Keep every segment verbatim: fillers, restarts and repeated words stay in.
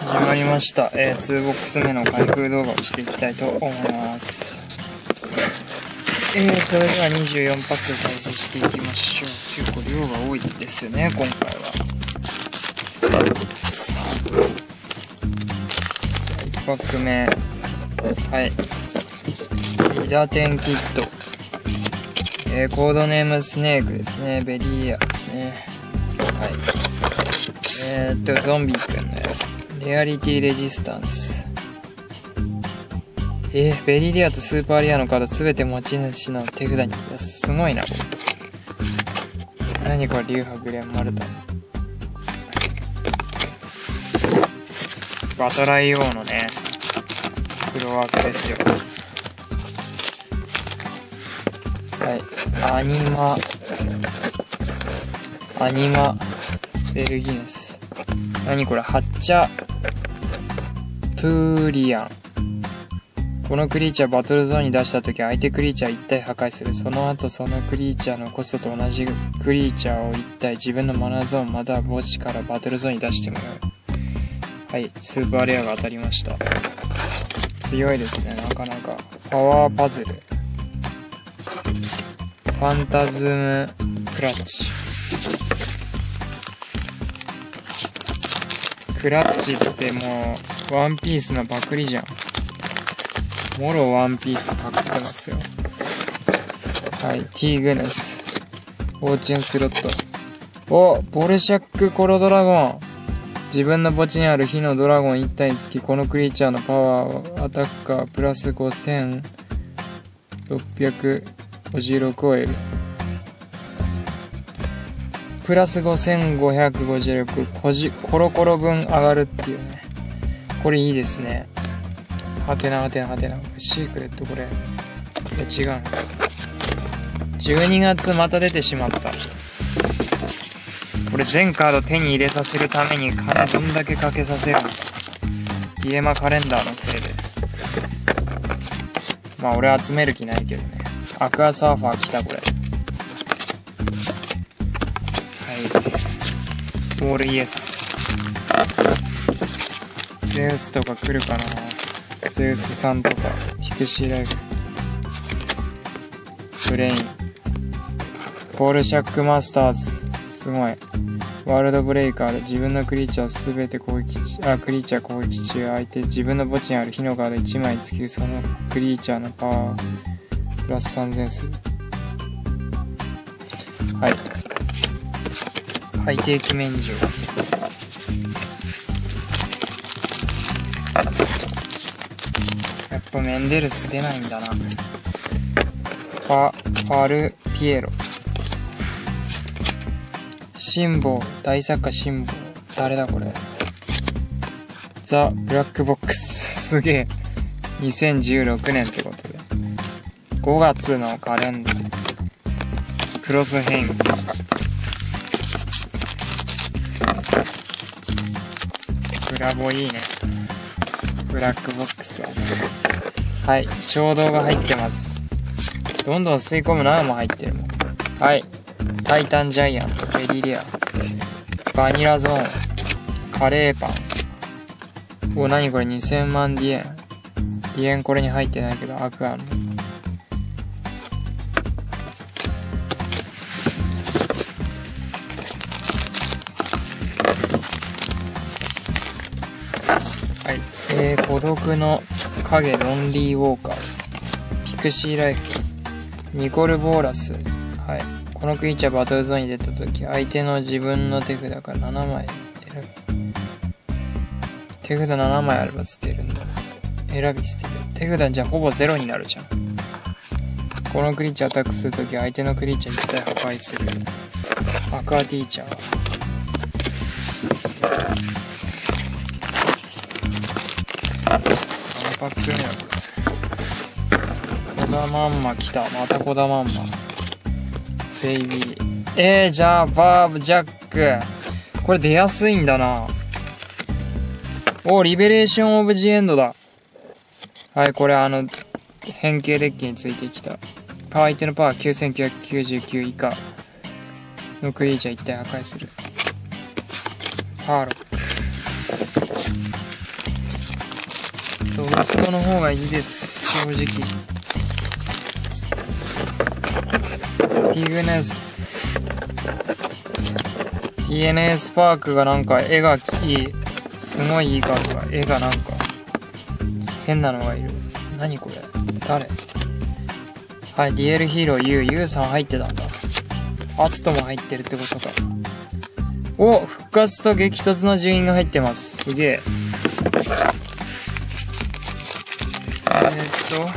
始まりました。えー、にボックス目の開封動画をしていきたいと思います。えー、それではにじゅうよんパック開封していきましょう。結構量が多いですよね、今回は。いちパック目。はい。リダテンキット。えー、コードネームスネークですね。ベリーエアですね。はい。えーっと、ゾンビくんのやつ。レアリティレジスタンス。えー、ベリーレアとスーパーレアのカードすべて持ち主の手札に。すごいな、これ。何これ、流派グレンマルタ。バトライオーのね、黒枠ですよ。はい。アニマ、アニマ、ベルギヌス。何これ、ハッチャ、トゥーリアン。このクリーチャーバトルゾーンに出したとき、相手クリーチャーいち体破壊する。その後、そのクリーチャーのコストと同じクリーチャーをいち体自分のマナーゾーンまたは墓地からバトルゾーンに出してもらう。はい、スーパーレアが当たりました。強いですね、なかなか。パワーパズル。ファンタズムクラッチ。クラッチってもうワンピースのパクリじゃん。もろワンピースパクってますよ。はい、ティーグネス。フォーチュンスロット。お、ボルシャックコロドラゴン。自分の墓地にある火のドラゴンいち体につき、このクリーチャーのパワーをアタッカープラスごせんろっぴゃくごじゅうろくを得る。プラスごせんごひゃくごじゅうろく、コジ、コロコロ分上がるっていうね。これいいですね。はてなはてなはてな。シークレットこれ。いや違う。じゅうにがつまた出てしまった。これ全カード手に入れさせるために金どんだけかけさせるのか。ディエマカレンダーのせいで。まあ俺集める気ないけどね。アクアサーファー来たこれ。オールイエス。ゼウスとか来るかな。ゼウスさんとかピクシーライフ、ブレイン、ボールシャックマスターズ。すごい。ワールドブレイカーで自分のクリーチャーすべて攻撃中、あ、クリーチャー攻撃中、相手自分の墓地にある火のカードいちまいつき、そのクリーチャーのパワープラスさんぜんする。はい、海底鬼面状。やっぱメンデルス出ないんだな。パ、パルピエロ。シンボウ、大作家シンボウ。誰だこれ。ザ・ブラックボックス。すげえ。にせんじゅうろくねんってことで。ごがつのカレンダー。クロスヘイン。ブラボいいね。ブラックボックスはね。はい、衝動が入ってます。どんどん吸い込むなも入ってるもん。はい、タイタンジャイアント、ベリーレア、バニラゾーン、カレーパン。お、なにこれにせんまんディエン。ディエンこれに入ってないけど、アクアの。はい、えー、孤独の影ロンリーウォーカー、ピクシーライフ、ニコル・ボーラス。はい、このクリーチャーバトルゾーンに出たとき、相手の自分の手札からななまい選ぶ。手札ななまいあれば捨てるんだ。選び捨てる。手札じゃほぼゼロになるじゃん。このクリーチャーアタックするとき、相手のクリーチャーいち体破壊する。アクアティーチャー。何パック目だこれ。コダマンマ来た。またコダマンマ。ベイビー。えー、じゃあ、バーブ、ジャック。これ出やすいんだな。お、リベレーションオブジエンドだ。はい、これあの、変形デッキについてきた。相手のパワーきゅうせんきゅうひゃくきゅうじゅうきゅう以下のクリーチャーいち体破壊する。ハーロック。 ドブスコの方がいいです、正直。ティグネス。ティーエヌエス パークがなんか絵がいい。すごいいいカードが、絵がなんか、変なのがいる。何これ誰？はい、ディエルヒーロー ユー。ユー さん入ってたんだ。アツトも入ってるってことか。お、復活と激突の順位が入ってます。すげえ。えー、っ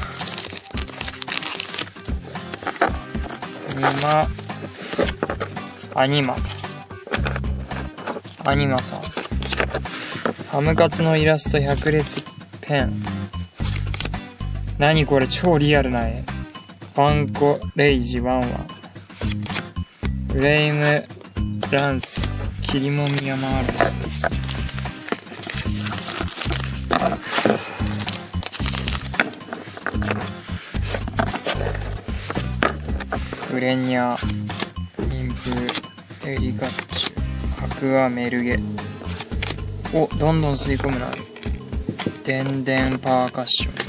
と、ニマ、アニマ。アニマさん。ハムカツのイラスト百列ペン。何これ超リアルな絵。ファンコレイジワンワン。フレイムランス。キリモミヤマールス。グレニャ、インプ、エリガッチュ、ハクアメルゲ。お、どんどん吸い込むな。デンデンパーカッション。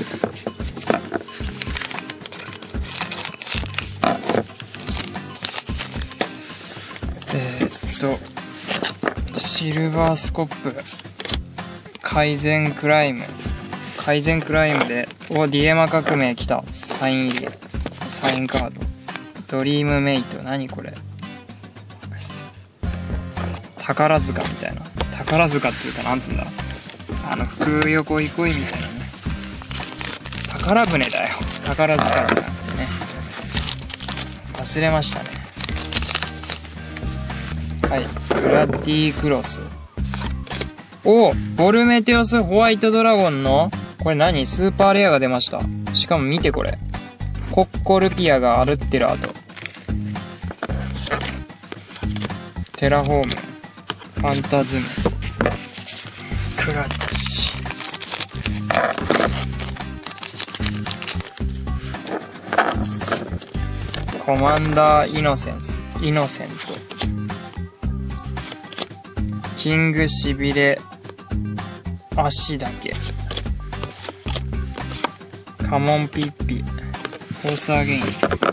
えー、っと、シルバースコップ、改善クライム、改善クライムで、お、ディエマ革命来た。サイン入り。サインカード。ドリームメイト、何これ。宝塚みたいな。宝塚っていうか、なんつうんだ。あの、福横憩いみたいなね。宝船だよ。宝塚じゃなくてね。忘れましたね。はい。ブラッディクロス。お、ボルメテオスホワイトドラゴンの、これ何？スーパーレアが出ました。しかも見てこれ。コッコルピアが歩ってる後。テラフォーム。ファンタズム。クラッチ。コマンダーイノセンス。イノセント。キングしびれ。足だけ。カモンピッピ。フォースアゲイン。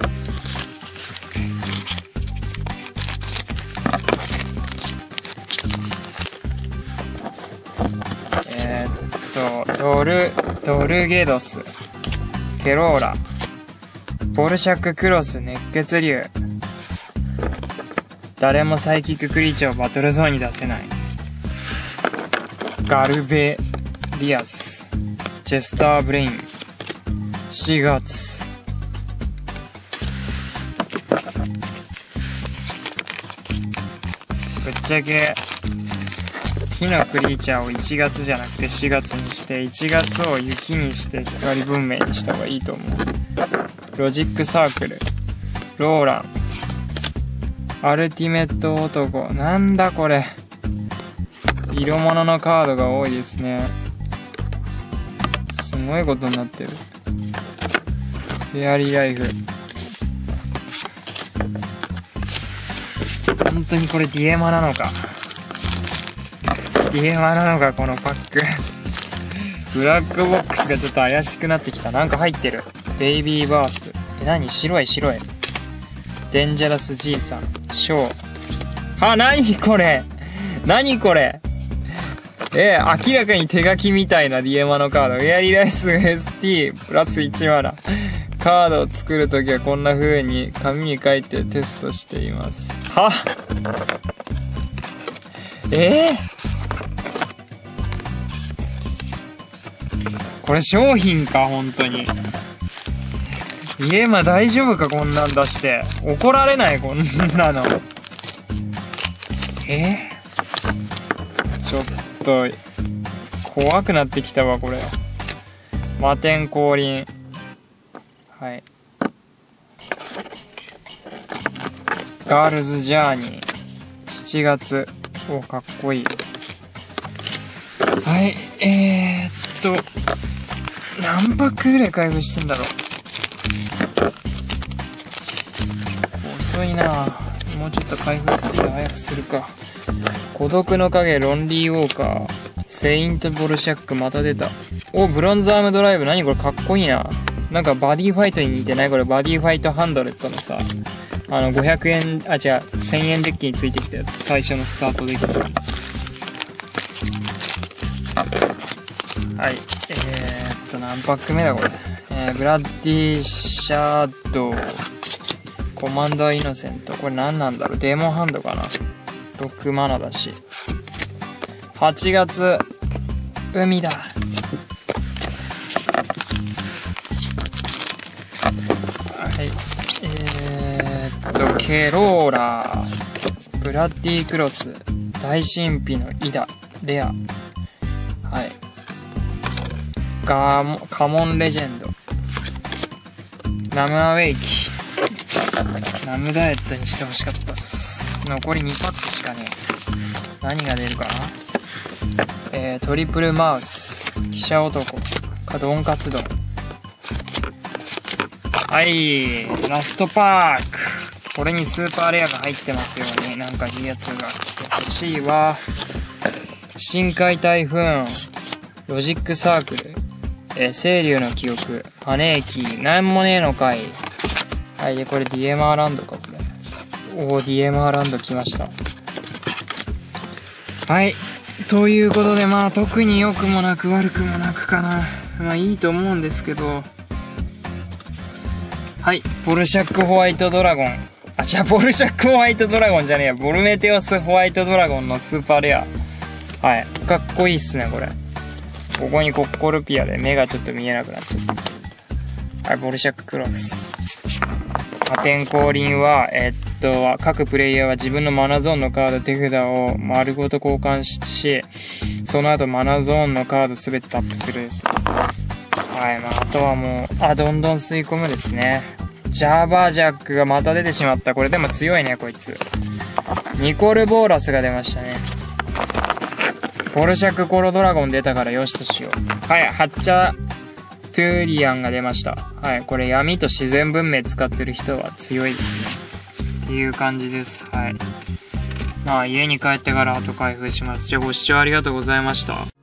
えー、っと、ドル、ドルゲドス。ケローラ。ボルシャククロス熱血竜。誰もサイキッククリーチャーをバトルゾーンに出せない。ガルベリアス。ジェスターブレイン。しがつ。ぶっちゃけ火のクリーチャーをいちがつじゃなくてしがつにして、いちがつを雪にして光文明にした方がいいと思う。ロジックサークル。ローラン。アルティメット男。なんだこれ。色物のカードが多いですね。すごいことになってる。フェアリーライフ。本当にこれディエマなのか。ディエマなのかこのパック。ブラックボックスがちょっと怪しくなってきた。なんか入ってる。ベイビーバース。え、何？白い白い。デンジャラスじいさん。ショー。あ、何これ。何これ。えー、明らかに手書きみたいなディエマのカード。ウェアリーライス エスティー プラスいちマナ。カードを作るときはこんな風に紙に書いてテストしています。はえー、これ商品か本当に。イエマ大丈夫かこんなん出して。怒られないこんなの。えー、ちょっと怖くなってきたわこれ。魔天降臨。はい。ガールズジャーニー。しちがつ。お、かっこいい。はい、えー、っと、何パックぐらい開封してんだろう。遅いなぁ。もうちょっと開封スピード早くするか。孤独の影、ロンリーウォーカー。 セイントボルシャックまた出た。お、ブロンズアームドライブ。何これかっこいいな。なんかバディファイトに似てない？これバディファイトハンドレットのさ、あのごひゃくえん、あ、違う、せんえんデッキについてきたやつ。最初のスタートデッキ。はい。えーっと、何パック目だこれ。えー、ブラッディシャドウ。コマンダーイノセント。これ何なんだろう。デーモンハンドかな。ろくマナだし。はちがつ、海だ。はい。えー、っと、ケローラ。ブラッディクロス。大神秘のイダ。レア。はい。ガモ、カモンレジェンド。ナムアウェイキ。ナムダイエットにしてほしかったっす。残りにパックしかねえ。何が出るかな。えー、トリプルマウス。記者男。かドンカツ丼。はい。ラストパーク。これにスーパーレアが入ってますように。なんかいいやつが来てほしいわ。深海台風。ロジックサークル。えー、清流の記憶。パネーキ。なんもねえのかい。はい。で、これ ディーエムアール ランドか、これ。おー、ディーエムアール ランド来ました。はい。ということで、まあ、特に良くもなく悪くもなくかな。まあ、いいと思うんですけど。はい。ボルシャックホワイトドラゴン。あ、違う、ボルシャックホワイトドラゴンじゃねえや。ボルメテオスホワイトドラゴンのスーパーレア。はい。かっこいいっすね、これ。ここにコッコルピアで目がちょっと見えなくなっちゃった。はい、ボルシャッククロス。破天荒輪は、えっと、各プレイヤーは自分のマナゾーンのカード、手札を丸ごと交換し、その後マナゾーンのカードすべてタップするです。はい、まあ、あとはもう、あ、どんどん吸い込むですね。ジャーバージャックがまた出てしまった。これでも強いね、こいつ。ニコル・ボーラスが出ましたね。ボルシャックコロドラゴン出たからよしとしよう。はい、ハッチャートゥーリアンが出ました。はい、これ闇と自然文明使ってる人は強いですね。っていう感じです。はい。まあ家に帰ってから後開封します。じゃあご視聴ありがとうございました。